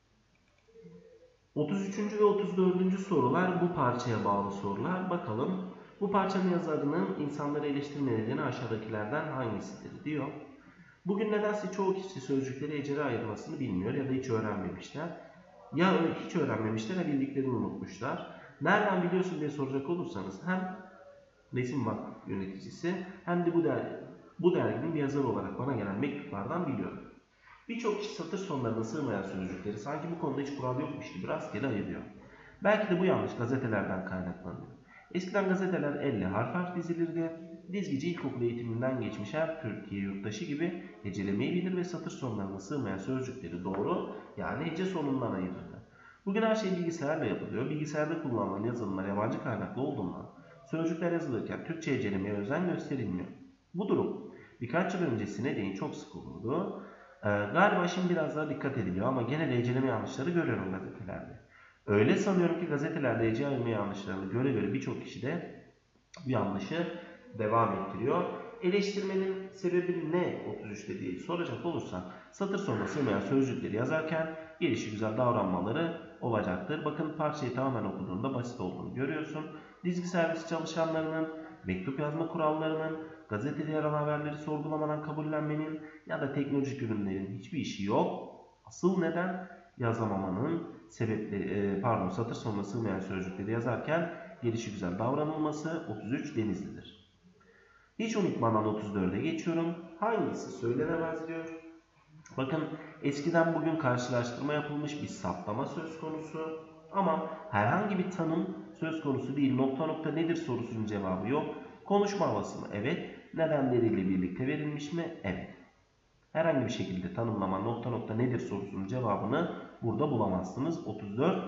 otuz üçüncü ve otuz dördüncü sorular bu parçaya bağlı sorular. Bakalım bu parçanın yazarının insanları eleştirme nedeni aşağıdakilerden hangisidir diyor. Bugün nedense çoğu kişi sözcükleri ecele ayırmasını bilmiyor ya da hiç öğrenmemişler. Ya hiç öğrenmemişler ya bildiklerini unutmuşlar. Nereden biliyorsun diye soracak olursanız hem Resim Vakfı yöneticisi hem de bu, der, bu derginin bir yazarı olarak bana gelen mektuplardan biliyorum. Birçok kişi satır sonlarına sığmayan sözcükleri sanki bu konuda hiç kural yokmuş gibi rastgele ayırıyor. Belki de bu yanlış gazetelerden kaynaklanıyor. Eskiden gazeteler elle harf harf dizilirdi. Dizgici ilkokul eğitiminden geçmiş her Türkiye yurttaşı gibi hecelemeyi bilir ve satır sonlarına sığmayan sözcükleri doğru yani hece sonundan ayırırdı. Bugün her şey bilgisayarla yapılıyor. Bilgisayarda kullanılan yazılımlar yabancı kaynaklı olduğundan sözcükler yazılırken Türkçe hecelemeye özen gösterilmiyor. Bu durum birkaç yıl öncesine değin çok sık olurdu. Ee, galiba şimdi biraz daha dikkat ediliyor ama gene de heceleme yanlışları görüyorum gazetelerde. Öyle sanıyorum ki gazetelerde heceleme yanlışlarını göre göre birçok kişi de bu yanlışı devam ettiriyor. Eleştirmenin sebebi ne otuz üçte diye soracak olursan satır sonuna sığmayan sözcükleri yazarken gelişi güzel davranmaları olacaktır. Bakın parçayı tamamen okuduğunda basit olduğunu görüyorsun. Dizgi servisi çalışanlarının, mektup yazma kurallarının, gazetede yer alan haberleri sorgulamadan kabullenmenin ya da teknolojik ürünlerin hiçbir işi yok. Asıl neden yazamamanın sebepleri, pardon satır sonuna sığmayan sözcükleri yazarken gelişigüzel davranılması. Otuz üç Denizli'dir. Hiç unutmadan otuz dörde geçiyorum. Hangisi söylenemez diyor. Bakın eskiden bugün karşılaştırma yapılmış bir saptama söz konusu. Ama herhangi bir tanım söz konusu değil. Nokta nokta nedir sorusunun cevabı yok. Konuşma havası mı? Evet. Nedenleriyle birlikte verilmiş mi? Evet. Herhangi bir şekilde tanımlama nokta nokta nedir sorusunun cevabını burada bulamazsınız. otuz dört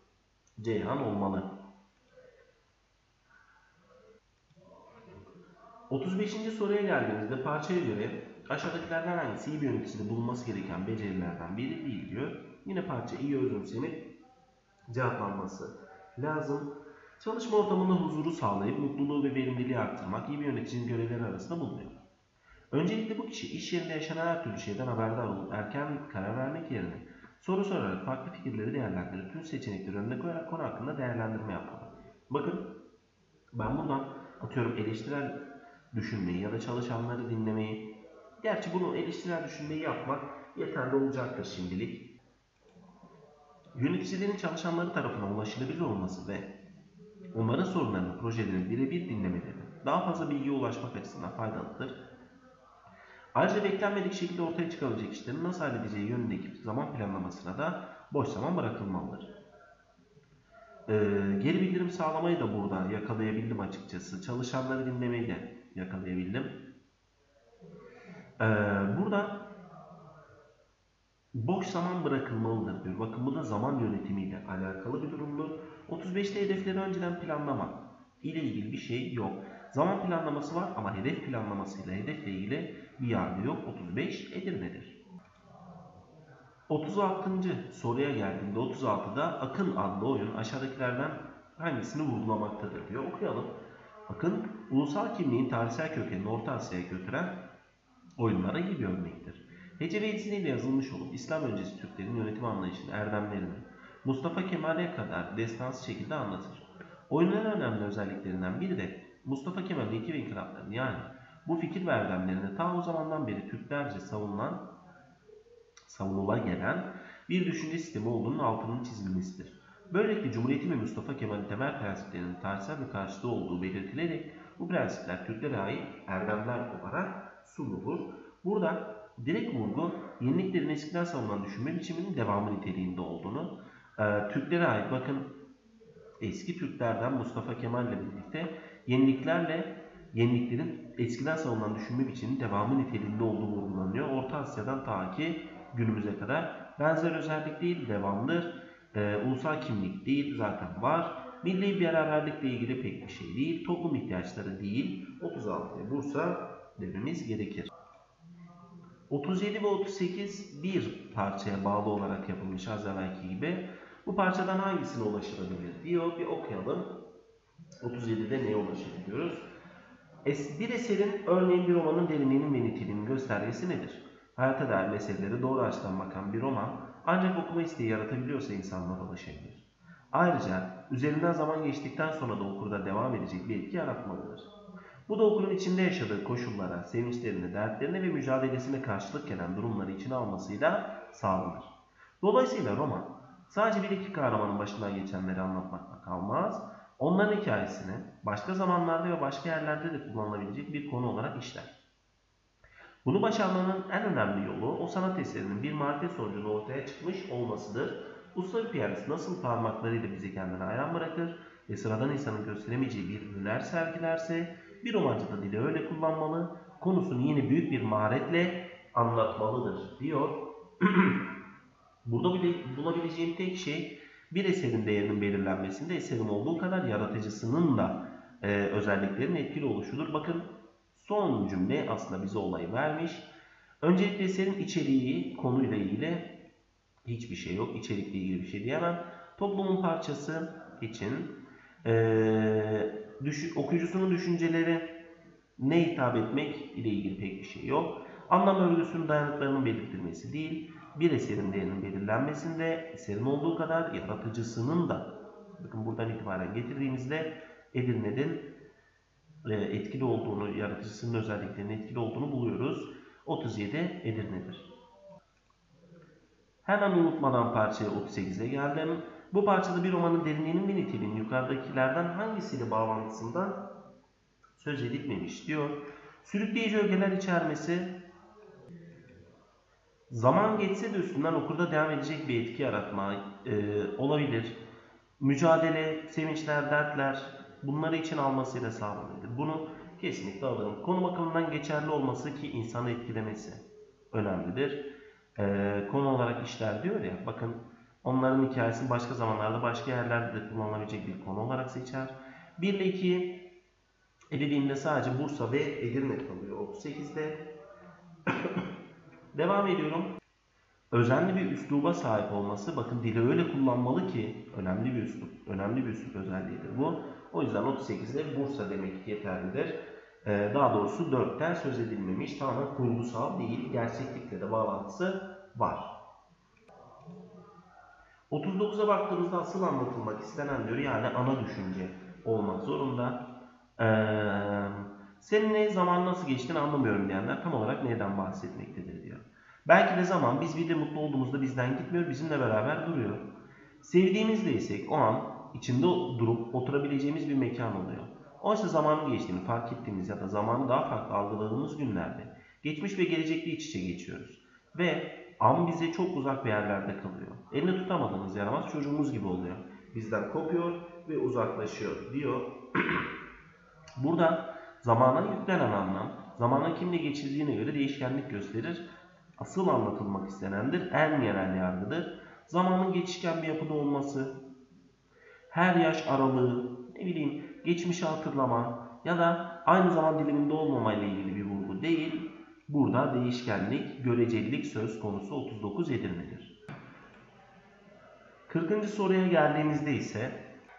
Ceyhan olmalı. otuz beşinci soruya geldiğimizde parçaya göre aşağıdakilerden hangisi iyi bir yöneticide bulunması gereken becerilerden biri değil diyor. Yine parça iyi özümsenip cevaplanması lazım. Çalışma ortamında huzuru sağlayıp mutluluğu ve verimliliği arttırmak iyi bir yöneticinin görevleri arasında bulunuyor. Öncelikle bu kişi iş yerinde yaşanan her türlü şeyden haberdar olup erken karar vermek yerine soru sorarak farklı fikirleri değerlendirip tüm seçenekleri önüne koyarak konu hakkında değerlendirme yapmalı. Bakın ben buradan atıyorum eleştirel düşünmeyi ya da çalışanları dinlemeyi, gerçi bunu eleştirel düşünmeyi yapmak yeterli olacaktır şimdilik. Yöneticilerin çalışanları tarafından ulaşılabilir olması ve onların sorunlarını, projelerini birebir dinlemeleri daha fazla bilgiye ulaşmak açısından faydalıdır. Ayrıca beklenmedik şekilde ortaya çıkabilecek işlerin nasıl halledeceği yönündeki zaman planlamasına da boş zaman bırakılmalıdır. Ee, geri bildirim sağlamayı da burada yakalayabildim açıkçası. Çalışanları dinlemeyi de yakalayabildim. Ee, burada boş zaman bırakılmalıdır diyor. Bakın bu da zaman yönetimiyle alakalı bir durumdur. otuz beşte hedefleri önceden planlamak ile ilgili bir şey yok. Zaman planlaması var ama hedef planlamasıyla hedefle ilgili bir yargı yok. otuz beş Edirne'dir. otuz altıncı soruya geldiğinde otuz altıda Akın adlı oyun aşağıdakilerden hangisini vurgulamaktadır diyor. Okuyalım. Akın, ulusal kimliğin tarihsel kökenini Orta Asya'ya götüren oyunlara iyi bir örnektir. Heceviyesiyle yazılmış olup İslam öncesi Türklerin yönetim anlayışını, erdemlerini Mustafa Kemal'e kadar destansı şekilde anlatır. Oyunun en önemli özelliklerinden biri de Mustafa Kemal'in ilke ve inkılaplarını, yani bu fikir ve erdemlerini ta o zamandan beri Türklerce savunulan, savunula gelen bir düşünce sistemi olduğunun altının çizilmesidir. Böylelikle Cumhuriyeti ve Mustafa Kemal'in temel prensiplerinin tarihsel bir karşılığı olduğu belirtilerek bu prensipler Türklere ait erdemler olarak sunulur. Burada direkt vurgu yeniliklerin eskiden savunulan düşünme biçiminin devamı niteliğinde olduğunu, e, Türklere ait, bakın eski Türklerden Mustafa Kemal ile birlikte yeniliklerle yeniliklerin eskiden savunulan düşünme biçiminin devamı niteliğinde olduğu vurgulanıyor. Orta Asya'dan ta ki günümüze kadar benzer özellik değil, devamdır. E, ulusal kimlik değil, zaten var. Milli beraberlikle ilgili pek bir şey değil. Toplum ihtiyaçları değil. otuz altıya Bursa dememiz gerekir. otuz yedi ve otuz sekiz bir parçaya bağlı olarak yapılmış az evvelki gibi. Bu parçadan hangisine ulaşılabilir diyor. Bir okuyalım. otuz yedide neye ulaşabiliyoruz? Bir eserin, örneğin bir romanın derinliğinin ve niteliğinin göstergesi nedir? Hayata dair meseleleri doğru açıdan bakan bir roman ancak okuma isteği yaratabiliyorsa insanlara ulaşabilir. Ayrıca üzerinden zaman geçtikten sonra da okurda devam edecek bir etki yaratmalıdır. Bu da okulun içinde yaşadığı koşullara, sevinçlerine, dertlerine ve mücadelesine karşılık gelen durumları içine almasıyla sağlanır. Dolayısıyla roman sadece bir iki kahramanın başından geçenleri anlatmakla kalmaz, onların hikayesini başka zamanlarda ve başka yerlerde de kullanılabilecek bir konu olarak işler. Bunu başarmanın en önemli yolu o sanat eserinin bir marifet sonucunda ortaya çıkmış olmasıdır. Usta bir piyanist nasıl parmaklarıyla bizi kendine hayran bırakır ve sıradan insanın gösteremeyeceği bir hüner sergilerse, bir romancı da dili öyle kullanmalı, konusunu yine büyük bir maharetle anlatmalıdır diyor. Burada bile bulabileceğim tek şey bir eserin değerinin belirlenmesinde eserin olduğu kadar yaratıcısının da e, özelliklerinin etkili oluşudur. Bakın son cümle aslında bize olayı vermiş. Öncelikle eserin içeriği, konuyla ilgili hiçbir şey yok. İçerikle ilgili bir şey diyemem. Toplumun parçası için e, düş okuyucusunun düşünceleri ne hitap etmek ile ilgili pek bir şey yok. Anlam örgüsünün dayanıklarının belirtilmesi değil, bir eserin değerinin belirlenmesinde eserin olduğu kadar yaratıcısının da, bakın buradan itibaren getirdiğimizde Edirne'nin etkili olduğunu, yaratıcısının özelliklerinin etkili olduğunu buluyoruz. otuz yedi Edirne'dir. Hemen unutmadan parçaya otuz sekize geldim. Bu parçada bir romanın derinliğinin ve niteliğinin yukarıdakilerden hangisiyle bağlantısından söz edilmemiş diyor. Sürükleyici ögeler içermesi, zaman geçse de üstünden okurda devam edecek bir etki yaratma e, olabilir. Mücadele, sevinçler, dertler, bunları için almasıyla sağlanabilir. Bunu kesinlikle alırım. Konu bakımından geçerli olması ki insanı etkilemesi önemlidir. E, konu olarak işler diyor ya, bakın onların hikayesini başka zamanlarda, başka yerlerde de kullanılabilecek bir konu olarak seçer. bir ile iki elediğimde sadece Bursa ve Edirne kalıyor otuz sekizde. Devam ediyorum. Özenli bir üsluba sahip olması, bakın dili öyle kullanmalı ki önemli bir üslup, önemli bir üslup özelliğidir bu. O yüzden otuz sekizde Bursa demek yeterlidir. Ee, daha doğrusu dörtten söz edilmemiş, tamamen kurgusal değil, gerçeklikle de bağlantısı var. otuz dokuza baktığımızda asıl anlatılmak istenen diyor, yani ana düşünce olmak zorunda. Ee, senin ne zaman nasıl geçtiğini anlamıyorum diyenler tam olarak neyden bahsetmektedir diyor. Belki de zaman biz bir de mutlu olduğumuzda bizden gitmiyor, bizimle beraber duruyor. Sevdiğimizdeysek o an içinde durup oturabileceğimiz bir mekan oluyor. Oysa zamanın geçtiğini fark ettiğimiz ya da zamanı daha farklı algıladığımız günlerde geçmiş ve gelecekle iç içe geçiyoruz. Ve an bize çok uzak bir yerlerde kalıyor. Elini tutamadığımız yaramaz çocuğumuz gibi oluyor. Bizden kopuyor ve uzaklaşıyor diyor. Burada zamana yüklenen anlam, zamanın kimle geçirdiğine göre değişkenlik gösterir. Asıl anlatılmak istenendir, en genel yargıdır. Zamanın geçişken bir yapıda olması, her yaş aralığı, ne bileyim geçmişi hatırlama ya da aynı zaman diliminde olmamayla ilgili bir vurgu değil. Burada değişkenlik, görecelilik söz konusu otuz dokuz Edirne'dir. kırkıncı soruya geldiğimizde ise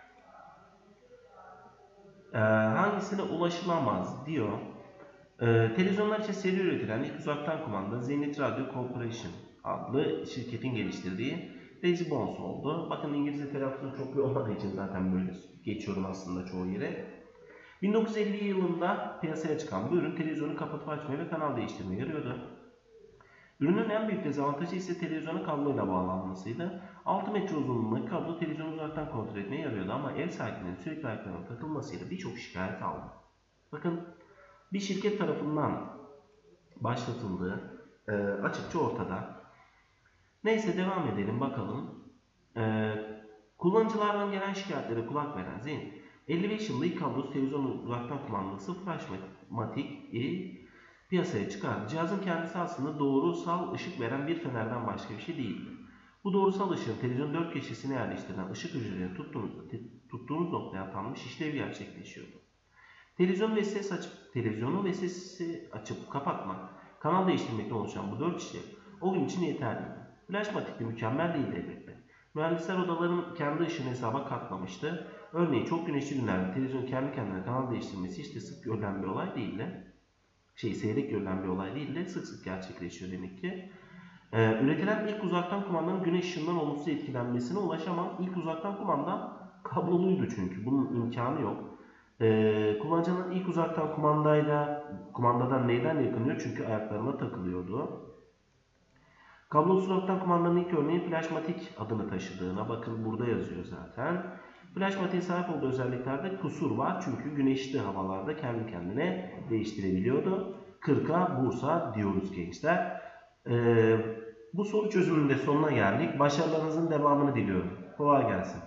e, hangisine ulaşılamaz diyor. E, televizyonlar için seri üretilen ilk uzaktan kumanda Zenith Radio Corporation adlı şirketin geliştirdiği Daisy Bones oldu. Bakın İngilizce telaffuzum çok iyi olmadığı için zaten böyle geçiyorum aslında çoğu yere. bin dokuz yüz elli yılında piyasaya çıkan bu ürün televizyonu kapatıp açmaya ve kanal değiştirmeye yarıyordu. Ürünün en büyük dezavantajı ise televizyona kabloyla bağlanmasıydı. altı metre uzunluğundaki kablo televizyonu uzaktan kontrol etmeye yarıyordu ama ev sahiplerinin sürekli ayaklarına takılmasıyla birçok şikayet aldı. Bakın bir şirket tarafından başlatıldığı e, açıkça ortada. Neyse devam edelim bakalım. E, kullanıcılardan gelen şikayetlere kulak veren Zenith, elli beş yılında ilk kablosuz televizyon uzaktan kumandalı flashmatik e, piyasaya çıkardı. Cihazın kendisi aslında doğrusal ışık veren bir fenerden başka bir şey değildi. Bu doğrusal ışığın televizyonun dört köşesine yerleştirilen ışık hücreleri tuttuğumuz, tuttuğumuz noktaya atanmış işlev gerçekleşiyordu. Televizyon ve ses açıp, televizyonu ve sesi açıp kapatmak, kanal değiştirmekten oluşan bu dört işlev o gün için yeterliydi. Flashmatik de mükemmel değildi elbette. Mühendisler odaların kendi ışığını hesaba katmamıştı. Örneğin çok güneşli günlerde televizyon kendi kendine kanal değiştirmesi hiç de sık görülen bir olay değildi. Şey seyrek görülen bir olay değil de sık sık gerçekleşiyor demek ki. Ee, üretilen ilk uzaktan kumandanın güneş ışığından olumsuz etkilenmesine ulaşamam. İlk uzaktan kumanda kabloluydu çünkü. Bunun imkanı yok. Ee, kullanıcının ilk uzaktan kumandayla kumandadan neyden yakınıyor? Çünkü ayaklarına takılıyordu. Kablosuz uzaktan kumandanın ilk örneği flashmatik adını taşıdığına bakın burada yazıyor zaten. Flashmatik'e sahip olduğu özelliklerde kusur var çünkü güneşli havalarda kendi kendine değiştirebiliyordu. kırka Bursa diyoruz gençler. Ee, bu soru çözümünün de sonuna geldik. Başarılarınızın devamını diliyorum. Kolay gelsin.